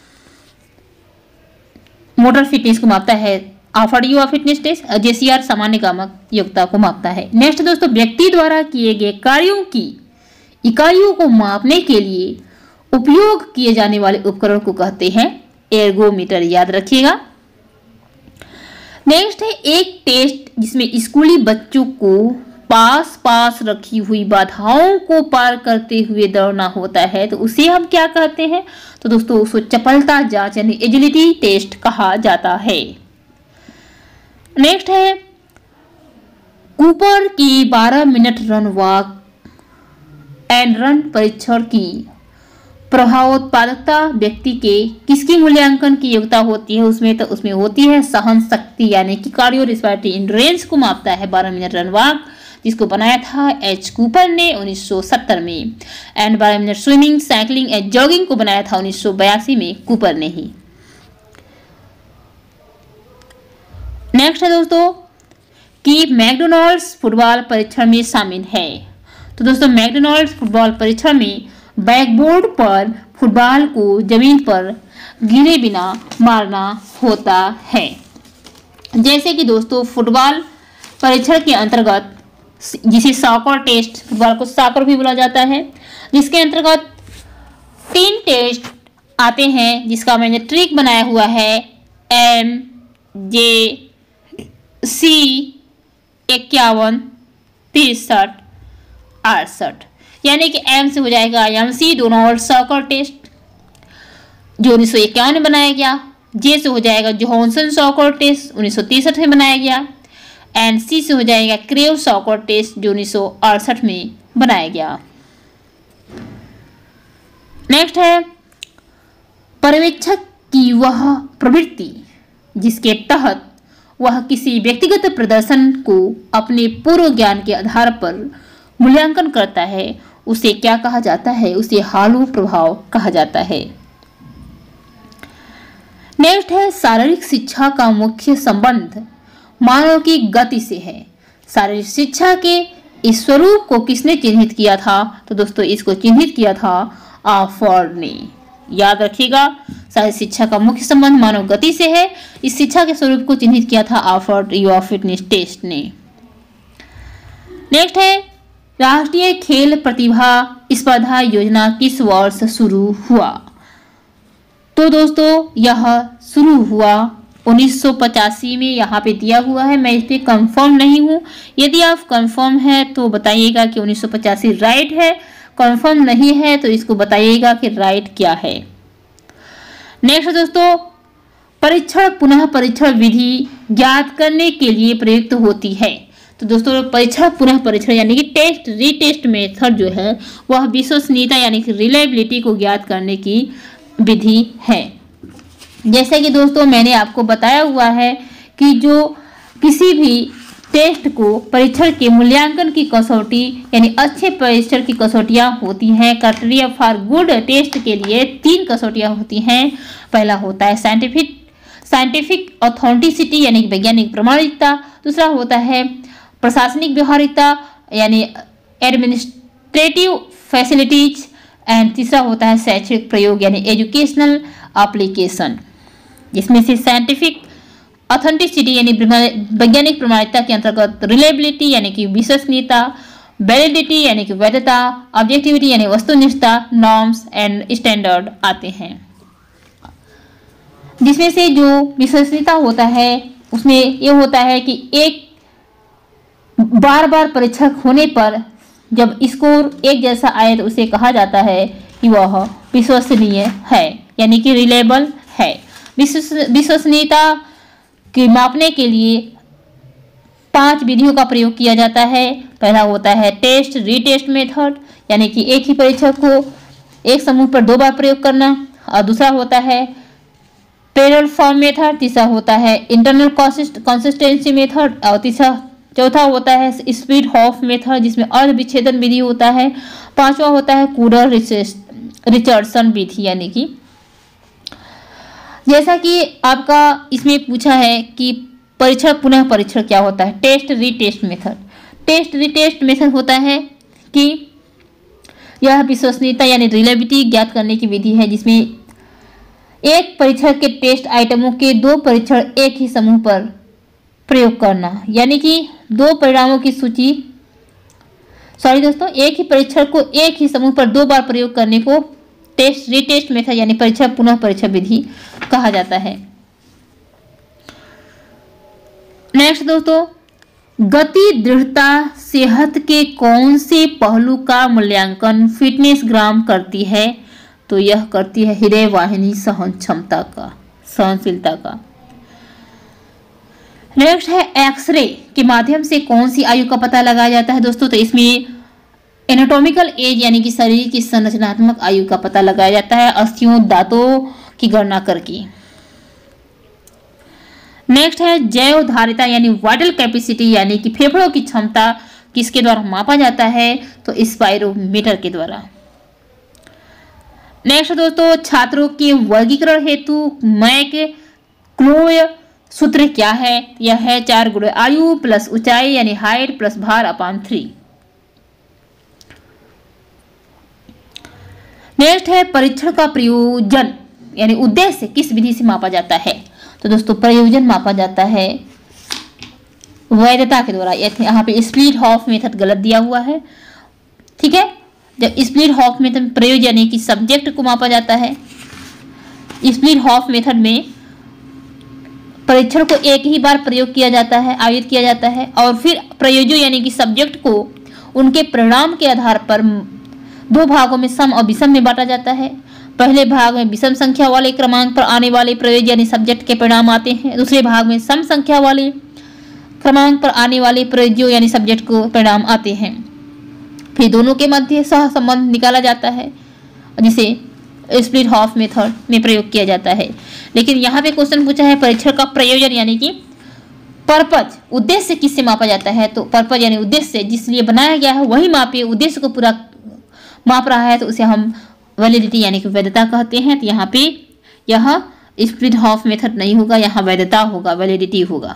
मोटर फिटनेस को मापता है AAHPERD youth fitness test, JCR सामान्य गामक योग्यता को मापता है। नेक्स्ट दोस्तों व्यक्ति द्वारा किए गए कार्यों की इकाइयों को मापने के लिए उपयोग किए जाने वाले उपकरण को कहते हैं एर्गोमीटर, याद रखिएगा। नेक्स्ट है एक टेस्ट जिसमें स्कूली बच्चों को पास पास रखी हुई बाधाओं को पार करते हुए दौड़ना होता है तो उसे हम क्या कहते हैं। तो दोस्तों उसको चपलता जांच यानी एजिलिटी टेस्ट कहा जाता है। नेक्स्ट है कूपर की बारह minute run walk and run परीक्षण की प्रभावोत्पादकता व्यक्ति के किसकी मूल्यांकन की योग्यता होती है उसमें। तो उसमें होती है सहन शक्ति यानी कि कार्डियो रेस्पिरेटरी एंड्योरेंस को मापता है बारह मिनट रन वॉक, जिसको बनाया था एच कूपर ने उन्नीस सौ सत्तर में। एंड बारह minute swimming cycling and jogging को बनाया था उन्नीस सौ बयासी में कूपर ने ही। नेक्स्ट है दोस्तों कि मैकडोनाल्ड्स फुटबॉल परीक्षण में शामिल है। तो दोस्तों मैकडोनाल्ड्स फुटबॉल परीक्षण में बैकबोर्ड पर फुटबॉल को जमीन पर गिरे बिना मारना होता है। जैसे कि दोस्तों फुटबॉल परीक्षण के अंतर्गत जिसे सॉकर टेस्ट, फुटबॉल को सॉकर भी बोला जाता है, जिसके अंतर्गत तीन टेस्ट आते हैं जिसका मैंने ट्रिक बनाया हुआ है एम जे सी इक्यावन तिरसठ अड़सठ, यानी कि एम से हो जाएगा McDonald soccer test जो उन्नीस सौ इक्यावन में बनाया गया, जे से हो जाएगा जोहानसन सॉकर टेस्ट उन्नीस सौ तिरसठ में बनाया गया, एंड सी से हो जाएगा क्रेव सॉकर टेस्ट जो उन्नीस सौ अड़सठ में बनाया गया। नेक्स्ट है पर्यवेक्षक की वह प्रवृत्ति जिसके तहत वह किसी व्यक्तिगत प्रदर्शन को अपने पूर्व ज्ञान के आधार पर मूल्यांकन करता है, उसे क्या कहा जाता है? उसे हालू प्रभाव कहा जाता है। नेक्स्ट है शारीरिक शिक्षा का मुख्य संबंध मानव की गति से है। शारीरिक शिक्षा के इस स्वरूप को किसने चिन्हित किया था? तो दोस्तों इसको चिन्हित किया था ऑफर्ड ने। याद रखिएगा, शारीरिक शिक्षा का मुख्य संबंध मानव गति से है। इस शिक्षा के स्वरूप को चिन्हित किया था ऑफर्ड युवा फिटनेस टेस्ट ने। नेक्स्ट है राष्ट्रीय खेल प्रतिभा स्पर्धा योजना किस वर्ष शुरू हुआ? तो दोस्तों यह शुरू हुआ उन्नीस सौ पचासी में, यहाँ पे दिया हुआ है। मैं इस पे कंफर्म नहीं हूँ, यदि आप कंफर्म है तो बताइएगा कि उन्नीस सौ पचासी राइट है, कंफर्म नहीं है तो इसको बताइएगा कि राइट क्या है। नेक्स्ट दोस्तों, परीक्षण पुनः परीक्षण विधि ज्ञात करने के लिए प्रयुक्त होती है। तो दोस्तों परीक्षण पुनः परीक्षण यानी कि टेस्ट रीटेस्ट मेथड जो है वह विश्वसनीयता यानी कि रिलायबिलिटी को ज्ञात करने की विधि है। जैसे कि दोस्तों मैंने आपको बताया हुआ है कि जो किसी भी टेस्ट को परीक्षण के मूल्यांकन की कसौटी यानी अच्छे परीक्षण की कसौटियाँ होती हैं। क्राइटेरिया फॉर गुड टेस्ट के लिए तीन कसौटियाँ होती हैं। पहला होता है साइंटिफिक साइंटिफिक ऑथेंटिसिटी यानी कि वैज्ञानिक प्रमाणिकता, दूसरा होता है प्रशासनिक व्यवहारिकता यानी एडमिनिस्ट्रेटिव फैसिलिटीज, एंड तीसरा होता है शैक्षणिक प्रयोग यानी एजुकेशनल एप्लीकेशन। जिसमें से साइंटिफिक ऑथेंटिसिटी यानी वैज्ञानिक प्रमाणिकता के अंतर्गत रिलायबिलिटी यानी कि विश्वसनीयता, वैलिडिटी यानी कि वैधता, ऑब्जेक्टिविटी यानी वस्तुनिष्ठता, नॉर्म्स एंड स्टैंडर्ड आते हैं। जिसमें से जो विश्वसनीयता होता है उसमें ये होता है कि एक बार बार परीक्षक होने पर जब स्कोर एक जैसा आए तो उसे कहा जाता है कि वह विश्वसनीय है यानी कि रिलायबल है। विश्वसनीयता की मापने के लिए पांच विधियों का प्रयोग किया जाता है। पहला होता है टेस्ट रीटेस्ट मेथड यानी कि एक ही परीक्षक को एक समूह पर दो बार प्रयोग करना, और दूसरा होता है पैरेलल फॉर्म मेथड, तीसरा होता है इंटरनल कंसिस्टेंसी मेथड, और तीसरा चौथा होता है स्पीड हॉफ मेथड जिसमें अर्ध विच्छेदन विधि होता है, पांचवा होता है कूडर रिचर्डसन विधि यानी कि जैसा कि आपका इसमें पूछा है कि परीक्षण पुनः परीक्षण क्या होता है। Test retest method test retest method होता है कि यह विश्वसनीयता यानी रिलायबिलिटी ज्ञात करने की विधि है जिसमें एक परीक्षण के टेस्ट आइटमों के दो परीक्षण एक ही समूह पर प्रयोग करना, यानी कि दो परिणामों की सूची सॉरी दोस्तों एक ही परीक्षण को एक ही समूह पर दो बार प्रयोग करने को टेस्ट रीटेस्ट मेथड यानी परीक्षण पुनः परीक्षण विधि कहा जाता है। नेक्स्ट दोस्तों, गति दृढ़ता सेहत के कौन से पहलू का मूल्यांकन फिटनेस ग्राम करती है? तो यह करती है हृदय वाहिनी सहन क्षमता का सहनशीलता का। नेक्स्ट है एक्सरे के माध्यम से कौन सी आयु का पता लगाया जाता है दोस्तों? तो इसमें एनाटॉमिकल एज यानी कि शरीर की संरचनात्मक आयु का पता लगाया जाता है अस्थियों दांतों की गणना करके। नेक्स्ट है जैव धारिता यानी वाइटल कैपेसिटी यानी कि फेफड़ों की क्षमता किसके द्वारा मापा जाता है? तो स्पाइरोमीटर के द्वारा। नेक्स्ट दोस्तों, छात्रों के वर्गीकरण हेतु मैकक्लोय सूत्र क्या है? यह है चार गुणे आयु प्लस ऊंचाई यानी हाइट प्लस भार अपान थ्री। नेक्स्ट है परीक्षण का प्रयोजन यानी उद्देश्य किस विधि से मापा जाता है? तो दोस्तों प्रयोजन मापा जाता है वैधता के द्वारा। यहाँ पे स्प्लिट हॉफ मेथड गलत दिया हुआ है, ठीक है। जब स्प्लिट हॉफ मेथड प्रयोजन यानी कि सब्जेक्ट को मापा जाता है। स्प्लिट हॉफ मेथड में परीक्षण को एक ही बार प्रयोग किया जाता है आयोजित किया जाता है और फिर प्रयोजन यानी कि सब्जेक्ट को उनके परिणाम के आधार पर दो भागों में सम और विषम में बांटा जाता है। पहले भाग में विषम संख्या वाले क्रमांक पर आने वाले प्रयोजन यानी सब्जेक्ट के परिणाम आते हैं। दूसरे भाग में सम संख्या वाले क्रमांक पर आने वाले प्रयोजन यानी सब्जेक्ट को परिणाम आते हैं। फिर दोनों के मध्य सह संबंध निकाला जाता है जिसे स्प्लिट हाफ मेथड में प्रयोग किया जाता है। लेकिन यहाँ पे क्वेश्चन पूछा है परीक्षण का प्रयोजन यानी कि पर्पज, उद्देश्य किससे मापा जाता है, तो पर्पज यानी उद्देश्य जिस लिए बनाया गया है वही मापे, उद्देश्य को पूरा माप रहा है तो उसे हम वैलिडिटी यानी कि वैधता कहते हैं। तो यहाँ पे यह स्प्लिट हाफ मेथड नहीं होगा, यहाँ वैधता होगा, वैलिडिटी होगा।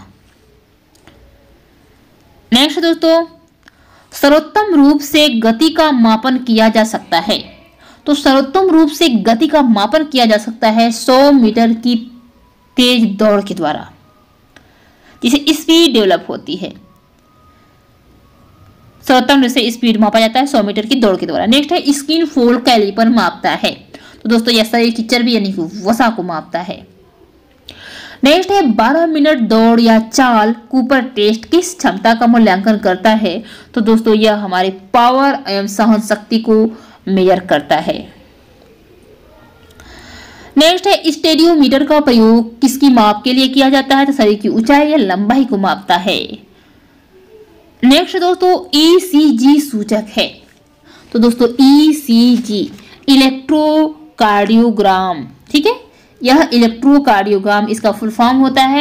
नेक्स्ट दोस्तों, सर्वोत्तम रूप से गति का मापन किया जा सकता है। तो सर्वोत्तम रूप से गति का मापन किया जा सकता है सौ मीटर की तेज दौड़ के द्वारा, जिसे स्पीड डेवलप होती है। सर्वोत्तम रूप से स्पीड मापा जाता है सौ मीटर की दौड़ के द्वारा। नेक्स्ट है स्किन फोल्ड कैलिपर मापता है। तो दोस्तों यह शरीर की चर्बी यानी कि वसा को मापता है। नेक्स्ट है बारह मिनट दौड़ या चाल कूपर टेस्ट किस क्षमता का मूल्यांकन करता है। तो दोस्तों यह हमारे पावर एवं सहन शक्ति को मेजर करता है। नेक्स्ट है स्टेडियोमीटर का प्रयोग किसकी माप के लिए किया जाता है, तो शरीर की ऊंचाई या लंबाई को मापता है। नेक्स्ट दोस्तों ईसीजी सूचक है। तो दोस्तों ईसीजी इलेक्ट्रोकार्डियोग्राम, ठीक है, यह इलेक्ट्रोकार्डियोग्राम इसका फुल फॉर्म होता है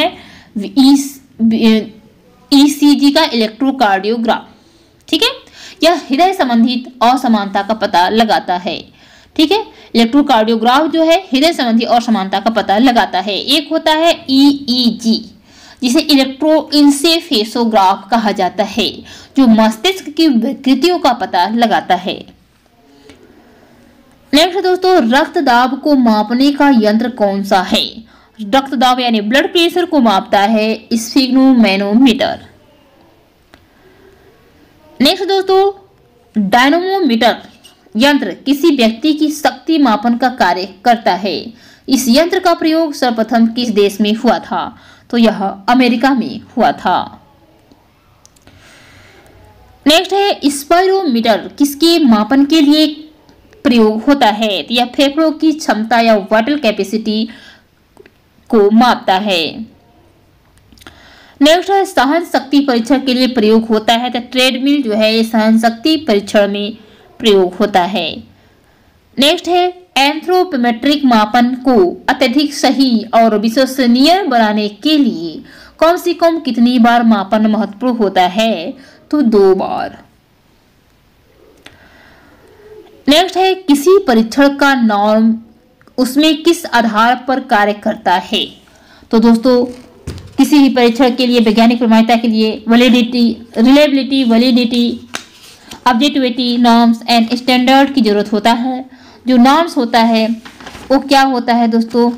ईसीजी का इलेक्ट्रोकार्डियोग्राम, ठीक है। यह हृदय संबंधित असमानता का पता लगाता है, ठीक है। इलेक्ट्रोकार्डियोग्राफ जो है हृदय संबंधी असमानता का पता लगाता है। एक होता है ईईजी जिसे इलेक्ट्रोइंसेफेसोग्राफ कहा जाता है, जो मस्तिष्क की विकृतियों का पता लगाता है। नेक्स्ट दोस्तों रक्त दाब को मापने का यंत्र कौन सा है। रक्त दाब यानी ब्लड प्रेशर को मापता है स्फिग्नोमैनोमीटर। नेक्स्ट दोस्तों डायनमोमीटर यंत्र किसी व्यक्ति की शक्ति मापन का कार्य करता है। इस यंत्र का प्रयोग सर्वप्रथम किस देश में हुआ था, तो यह अमेरिका में हुआ था। नेक्स्ट है स्पाइरोमीटर किसके मापन के लिए प्रयोग होता है, तो यह फेफड़ों की क्षमता या वाइटल कैपेसिटी को मापता है। नेक्स्ट है सहन शक्ति परीक्षण के लिए प्रयोग होता है, तो ट्रेडमिल जो है सहन शक्ति परीक्षण में प्रयोग होता है। नेक्स्ट है एंथ्रोपोमेट्रिक मापन को अत्यधिक सही और विश्वसनीय बनाने के लिए कम से कम कितनी बार मापन महत्वपूर्ण होता है, तो दो बार। नेक्स्ट है किसी परीक्षण का नॉर्म उसमें किस आधार पर कार्य करता है। तो दोस्तों किसी भी परीक्षण के लिए वैज्ञानिक प्रमाणिकता के लिए validity, reliability, validity, objectivity, norms and standard की जरूरत होता है। जो नॉर्म्स होता है वो क्या होता है दोस्तों,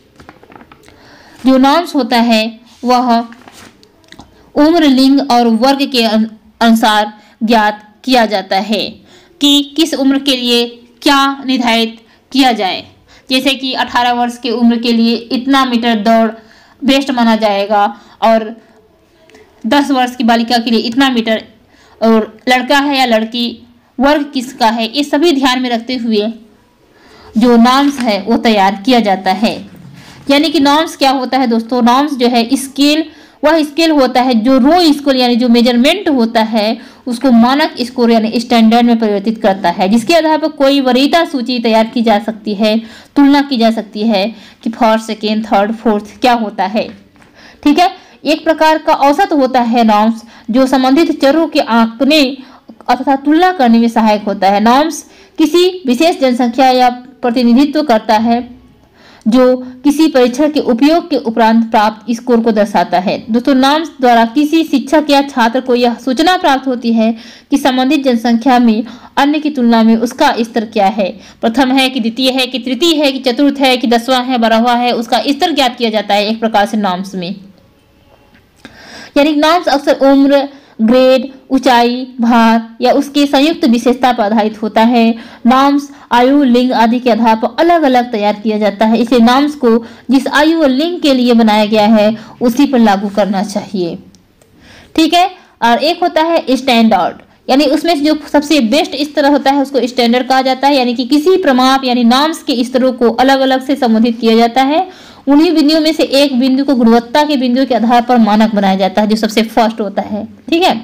जो नॉर्म्स होता है वह उम्र, लिंग और वर्ग के अनुसार ज्ञात किया जाता है कि किस उम्र के लिए क्या निर्धारित किया जाए। जैसे कि अठारह वर्ष की उम्र के लिए इतना मीटर दौड़ बेस्ट माना जाएगा और दस वर्ष की बालिका के लिए इतना मीटर, और लड़का है या लड़की वर्ग किसका है, ये सभी ध्यान में रखते हुए जो नॉर्म्स है वो तैयार किया जाता है। यानी कि नॉर्म्स क्या होता है दोस्तों, नॉर्म्स जो है स्केल, वह स्केल होता है जो रो स्कोर यानी जो मेजरमेंट होता है उसको मानक स्कोर यानी स्टैंडर्ड में परिवर्तित करता है, जिसके आधार पर कोई वरीयता सूची तैयार की जा सकती है, तुलना की जा सकती है कि फर्स्ट, सेकेंड, थर्ड, फोर्थ क्या होता है। ठीक है, एक प्रकार का औसत होता है नॉर्म्स जो संबंधित चरों के आंकने अथवा तुलना करने में सहायक होता है। नॉर्म्स किसी विशेष जनसंख्या या प्रतिनिधित्व करता है जो किसी परीक्षण के उपयोग के उपरांत प्राप्त स्कोर को दर्शाता है। दोस्तों नॉर्म्स द्वारा किसी शिक्षक या छात्र को यह सूचना प्राप्त होती है कि संबंधित जनसंख्या में अन्य की तुलना में उसका स्तर क्या है, प्रथम है कि द्वितीय है कि तृतीय है कि चतुर्थ है कि दसवां है, बारहवां है, उसका स्तर ज्ञात किया जाता है एक प्रकार से नॉर्म्स में। यानी नॉर्म्स अक्सर उम्र, ग्रेड, ऊंचाई, भार या उसके संयुक्त विशेषता पर आधारित होता है। नॉर्म्स आयु, लिंग आदि के आधार पर अलग अलग तैयार किया जाता है। इसलिए नॉर्म्स को जिस आयु और लिंग के लिए बनाया गया है उसी पर लागू करना चाहिए। ठीक है, और एक होता है स्टैंडर्ड, यानी उसमें से जो सबसे बेस्ट स्तर होता है उसको स्टैंडर्ड कहा जाता है। यानी कि किसी प्रमाप यानी नॉर्म्स के स्तरों को अलग अलग से संबोधित किया जाता है। उन्हीं बिंदुओं में से एक बिंदु को गुणवत्ता के बिंदु के आधार पर मानक बनाया जाता है जो सबसे फर्स्ट होता है। ठीक है,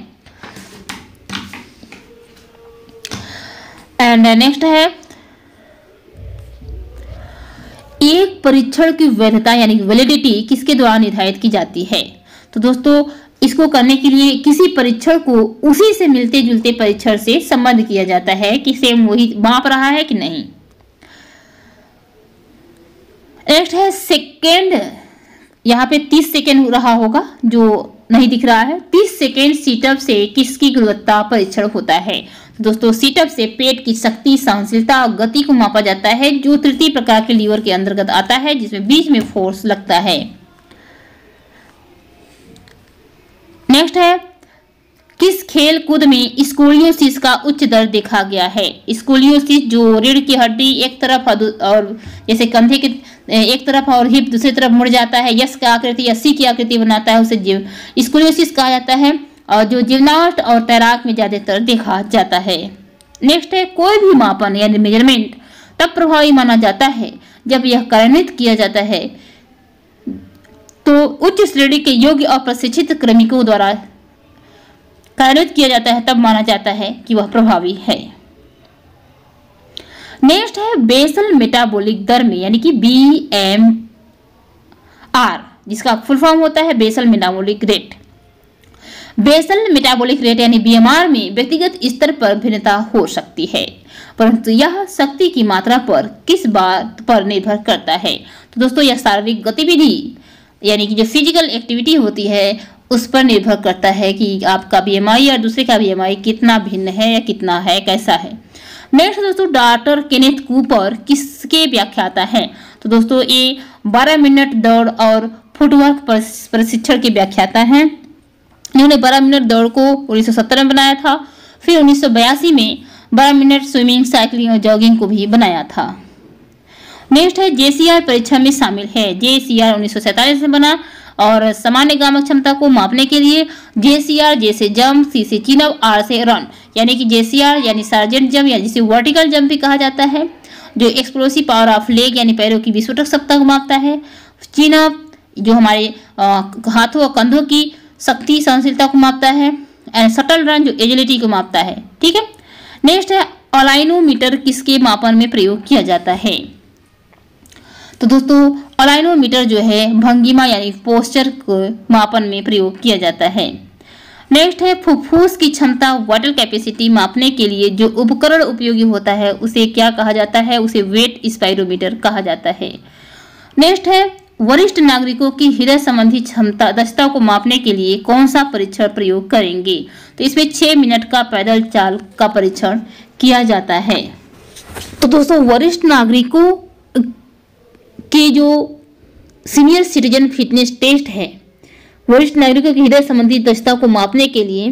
एंड नेक्स्ट है एक परीक्षण की वैधता यानी वैलिडिटी किसके द्वारा निर्धारित की जाती है? तो दोस्तों इसको करने के लिए किसी परीक्षण को उसी से मिलते जुलते परीक्षण से संबद्ध किया जाता है कि सेम वही माप रहा है कि नहीं। नेक्स्ट है सेकेंड, यहाँ पे तीस सेकेंड रहा होगा जो नहीं दिख रहा है। तीस सेकेंड सीटअप से किसकी गुणवत्ता परीक्षण होता है? दोस्तों सीटअप से पेट की शक्ति, सहनशीलता और गति को मापा जाता है, जो तृतीय प्रकार के लीवर के अंतर्गत आता है, जिसमें बीच में फोर्स लगता है। नेक्स्ट है किस खेल कूद में स्कोलियोसिस का उच्च दर देखा गया है? स्कोलियोसिस जो रीढ़ की हड्डी एक तरफ और जैसे कंधे के एक तरफ और हिप दूसरी तरफ मुड़ जाता है, यस की आकृति या सी की आकृति बनाता है, उसे जीव स्कोलियोसिस कहा जाता है, और जो जिम्नास्ट और तैराक में ज्यादातर देखा जाता है। नेक्स्ट है कोई भी मापन यानी मेजरमेंट तब प्रभावी माना जाता है जब यह कार्यान्वित किया जाता है तो उच्च श्रेणी के योग्य और प्रशिक्षित कार्मिकों द्वारा कार्यान्वित किया जाता है, तब माना जाता है कि वह प्रभावी है। नेक्स्ट है बेसल मेटाबॉलिक दर में यानी कि बी एम आर, जिसका फुल फॉर्म होता है basal metabolic rate. Basal metabolic rate यानी बी एम आर में व्यक्तिगत स्तर पर भिन्नता हो सकती है, परंतु यह शक्ति की मात्रा पर किस बात पर निर्भर करता है? तो दोस्तों यह शारीरिक गतिविधि यानी कि जो फिजिकल एक्टिविटी होती है उस पर निर्भर करता है कि आपका बी एम आई और दूसरे का बी एम आई कितना भिन्न है या कितना है, कैसा है। नेक्स्ट दोस्तों डॉक्टर केनेथ कूपर किसके व्याख्याता हैं? तो दोस्तों ये बारह मिनट दौड़ और फुटवर्क प्रशिक्षण के व्याख्याता हैं। इन्होंने बारह मिनट दौड़ को उन्नीस सौ सत्तर में बनाया था, फिर उन्नीस सौ बयासी में बारह मिनट स्विमिंग, साइकिलिंग और जॉगिंग को भी बनाया था। नेक्स्ट है जे सी आर परीक्षा में शामिल है। जे सी आर उन्नीस सौ सैंतालीस में बना और सामान्य गामक क्षमता को मापने के लिए जे सी आर जे से जंप, सी से चिनअप, आर से रन, यानी कि जे सी आर यानी सार्जेंट जंप या जिसे वर्टिकल जंप भी कहा जाता है, जो एक्सप्लोसिव पावर ऑफ लेग यानी पैरों की विस्फोटक क्षमता को मापता है। चिनअप जो हमारे हाथों और कंधों की शक्ति, सहनशीलता को मापता है। एंड शटल रन जो एजिलिटी को मापता है। ठीक है। नेक्स्ट है अलाइनोमीटर किसके मापन में प्रयोग किया जाता है? तो दोस्तों अलाइनोमीटर जो है भंगिमा यानी पोस्चर को मापन में प्रयोग किया जाता है। नेक्स्ट है फुफ्फुस की क्षमता, वाइटल कैपेसिटी मापने के लिए जो उपकरण उपयोगी होता है उसे क्या कहा जाता है? उसे वेट स्पाइरोमीटर कहा जाता है। नेक्स्ट है वरिष्ठ नागरिकों की हृदय संबंधी क्षमता दक्षता को मापने के लिए कौन सा परीक्षण प्रयोग करेंगे? तो इसमें छह मिनट का पैदल चाल का परीक्षण किया जाता है। तो दोस्तों वरिष्ठ नागरिकों के जो सीनियर सिटीजन फिटनेस टेस्ट है, वरिष्ठ नागरिकों की हृदय संबंधी दक्षता को मापने के लिए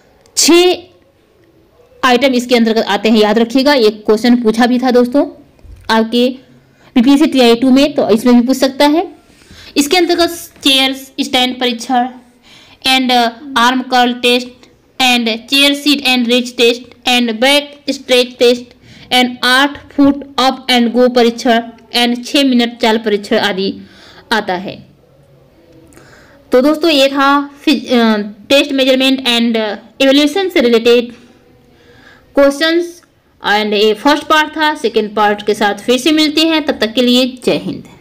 छह आइटम इसके अंतर्गत आते हैं। याद रखिएगा, एक क्वेश्चन पूछा भी था दोस्तों आपके पीपीएससी टी आई टू में, तो इसमें भी पूछ सकता है। इसके अंतर्गत चेयर स्टैंड परीक्षण and arm curl test and chair seat and raise test and back stretch test and आठ फुट अप एंड गो परीक्षण एंड छह मिनट चाल परीक्षण आदि आता है। तो दोस्तों ये था टेस्ट मेजरमेंट एंड इवैल्यूएशन से रिलेटेड क्वेश्चंस एंड ये फर्स्ट पार्ट था। सेकेंड पार्ट के साथ फिर से मिलते हैं, तब तक के लिए जय हिंद।